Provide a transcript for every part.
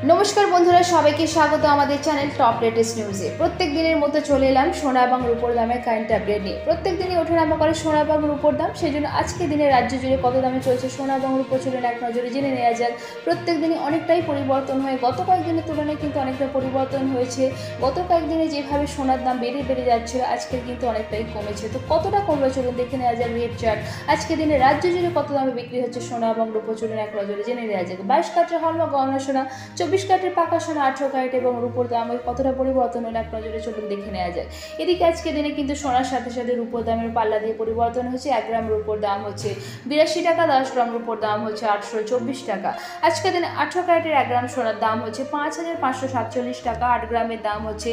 নমস্কার বন্ধুরা, সবাইকে স্বাগত আমাদের চ্যানেল টপ লেটেস্ট নিউজে। প্রত্যেক দিনের মতো চলে এলাম সোনা এবং রূপোর দামের কারেন্ট আপডেট নিয়ে। প্রত্যেক দিনই ওঠানামা করে সোনা এবং রূপোর দাম, সেই জন্য আজকে দিনে রাজ্য জুড়ে কত দামে চলছে সোনা এবং রূপো চলুন এক নজরে জেনে নেওয়া যাক। প্রত্যেক দিনই অনেকটাই পরিবর্তন হয়, গত কয়েকদিনের তুলনায় কিন্তু অনেকটা পরিবর্তন হয়েছে। গত কয়েকদিনে যেভাবে সোনার দাম বেড়ে যাচ্ছিল, আজকের কিন্তু অনেকটাই কমেছে। তো কতটা কমলো চলুন দেখে নেওয়া যাক রেট চার্ট। আজকে দিনে রাজ্য জুড়ে কত দামে বিক্রি হচ্ছে সোনা এবং রূপো চলুন এক নজরে জেনে নেওয়া যাক। 22 ক্যারেটের হলমার্ক গহনা সোনা, 24 ক্যারেটের পাকা সোনা, 18 ক্যারেট এবং রূপোর দামে কতটা পরিবর্তন হলো এক নজরে চলুন দেখে নেওয়া যায়। এদিকে আজকে দিনে কিন্তু সোনার সাথে সাথে রূপোর দামের পাল্লা দিয়ে পরিবর্তন হচ্ছে। 1 গ্রাম রূপোর দাম হচ্ছে 82 টাকা, 10 গ্রাম রূপোর দাম হচ্ছে 824 টাকা। আজকে দিনে 18 ক্যারেটের 1 গ্রাম সোনার দাম হচ্ছে 5547 টাকা, 8 গ্রামের দাম হচ্ছে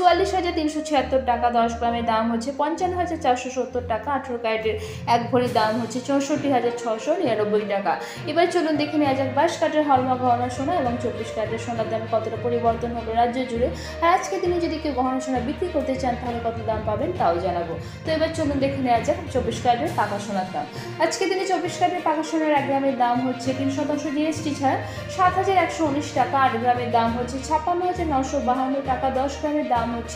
44,376 টাকা, 10 গ্রামের দাম হচ্ছে 55,470 টাকা, 18 ক্যারেটের 1 ভরির দাম হচ্ছে 64,699 টাকা। এবার চলুন দেখে নেওয়া যাক 22 ক্যারেটের হলমার্ক গহনা সোনা এবং 24 ক্যারেটের সোনার দামে কতটা পরিবর্তন হলো রাজ্য জুড়ে। আর আজকে দিনে যদি কেউ গহনা সোনা বিক্রি করতে চান তাহলে কত দাম পাবেন তাও জানাবো। তো এবার চলুন দেখে নেওয়া যাক 24 ক্যারেটের পাকা সোনার দাম। আজকে দিনে 24 ক্যারেটের পাকা সোনার 1 গ্রামের দাম হচ্ছে 3% জিএসটি ছাড়া 7,119 টাকা, 8 গ্রামের দাম হচ্ছে 56,952 টাকা, 10 গ্রামের দাম হচ্ছে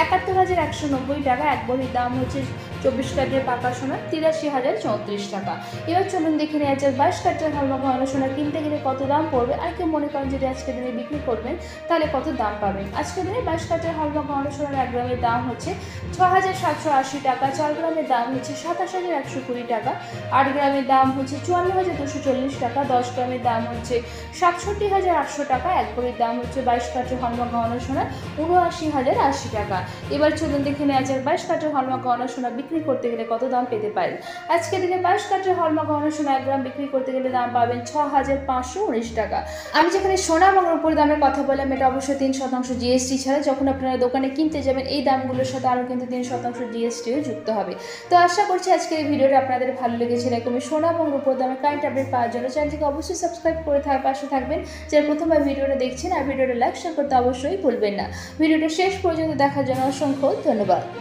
71,190 টাকা, 1 ভরির দাম হচ্ছে 24 ক্যারেটের পাকা সোনা 83,034 টাকা। এবার চলুন দেখে নেওয়া যাক 22 ক্যারেটের হলমার্ক গহনা সোনা কিনতে গেলে কত দাম পড়বে। আর কেউ মনে করেন যদি আজকে দিনে বিক্রি করবেন তাহলে কত দাম পাবেন। আজকে দিনে 22 ক্যারেটের হলমার্ক গহনা সোনার 1 গ্রামের দাম হচ্ছে 6,780 টাকা, 4 গ্রামের দাম হচ্ছে 27,120 টাকা, 8 গ্রামের দাম হচ্ছে 54,240 টাকা, 10 গ্রামের দাম হচ্ছে 67,800 টাকা, 1 ভরির দাম হচ্ছে 22 ক্যারেটের হলমার্ক গহনা সোনা 79,080 টাকা। এবার চলুন দেখে নেওয়া যাক 22 ক্যারেটের হলমার্ক গহনা সোনা বিক্রি করতে গেলে কত দাম পেতে পারেন। আজকে দিনে 22 ক্যারেটের হলমার্ক গহনা সোনা 1 গ্রাম বিক্রি করতে গেলে দাম পাবেন 6,519 টাকা। আমি যেখানে সোনা এবং রূপোর দামের কথা বললাম এটা অবশ্যই 3% জিএসটি ছাড়া। যখন আপনারা দোকানে কিনতে যাবেন এই দামগুলোর সাথে আরও কিন্তু 3% জিএসটিও যুক্ত হবে। তো আশা করছি আজকের এই ভিডিওটা আপনাদের ভালো লেগেছে। এরকমই সোনা এবং রূপোর দামের কারেন্ট আপডেট পাওয়ার জন্য চ্যানেলটিকে অবশ্যই সাবস্ক্রাইব করে পাশে থাকবেন। যারা প্রথমবার ভিডিওটা দেখছেন আর ভিডিওটা লাইক শেয়ার করতে অবশ্যই ভুলবেন না। ভিডিওটা শেষ পর্যন্ত দেখার জন্য অসংখ্য ধন্যবাদ।